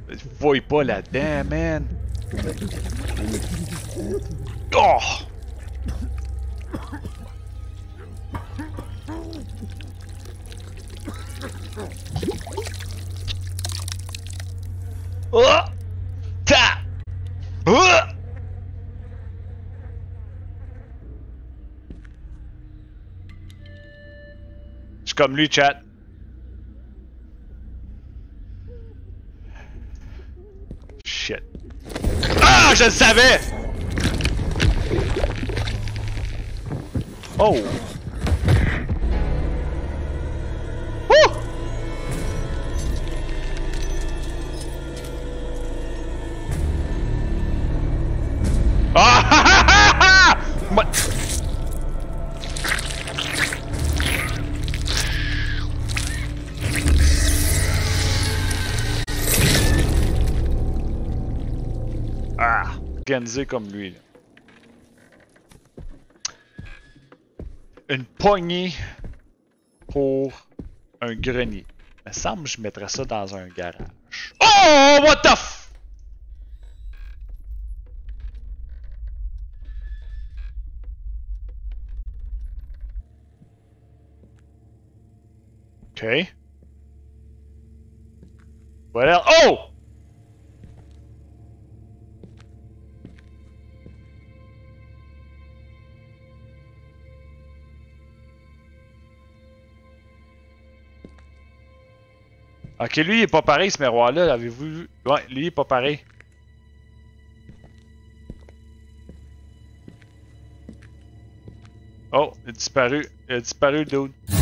Voyez pas là-dedans, man. Oh! Oh! Ta! Oh! Je suis comme lui, chat. Shit. Ah, je le savais! Oh! Wouh! Ah! Ha, ha, ha, ha! Ah! Organisé comme lui, là. Une poignée pour un grenier. Il me semble que je mettrais ça dans un garage. Oh! What the f... OK. What else? Oh! Ok, lui il est pas pareil ce miroir-là, l'avez-vous vu? Ouais, lui il est pas pareil. Oh, il a disparu. Il a disparu le dude.